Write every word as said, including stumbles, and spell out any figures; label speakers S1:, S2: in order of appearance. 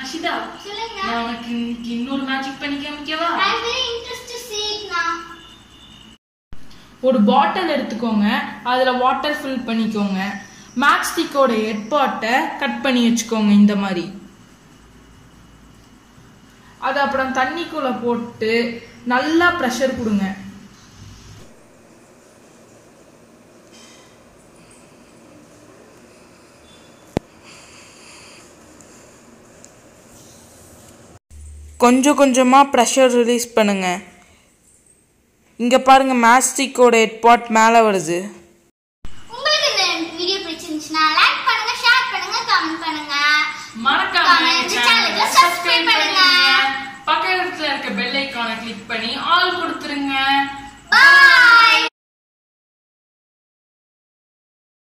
S1: அஷிதா சொல்லுங்க நான் உனக்கு இன்னைக்கு இன்னொரு மேஜிக் பண்ணி காமிக்கவா I am very interested to see it now ஒரு பாட்டில் எடுத்துக்கோங்க அதுல வாட்டர் ஃபில் பண்ணிக்கோங்க மேட்ச் ஸ்டிக்கோட ஹெட் பார்ட்டை கட் பண்ணி வச்சுக்கோங்க இந்த மாதிரி அது அப்புறம் தண்ணிக்குள்ள போட்டு நல்லா பிரஷர் கொடுங்க கொஞ்சம் கொஞ்சமா பிரஷர் ரிலீஸ் பண்ணுங்க இங்க பாருங்க மேட்ச்ஸ்டிக்கோட ஹெட் பார்ட் மேலே வருது
S2: உங்களுக்கு இந்த வீடியோ பிடிச்சிருந்துச்சுனா லைக் பண்ணுங்க ஷேர் பண்ணுங்க கமெண்ட் பண்ணுங்க
S1: மறக்காம சேனலை சப்ஸ்கிரைப் பண்ணுங்க பக்கத்துல இருக்க பெல் ஐகானை கிளிக் பண்ணி ஆல் கொடுத்துருங்க
S2: பை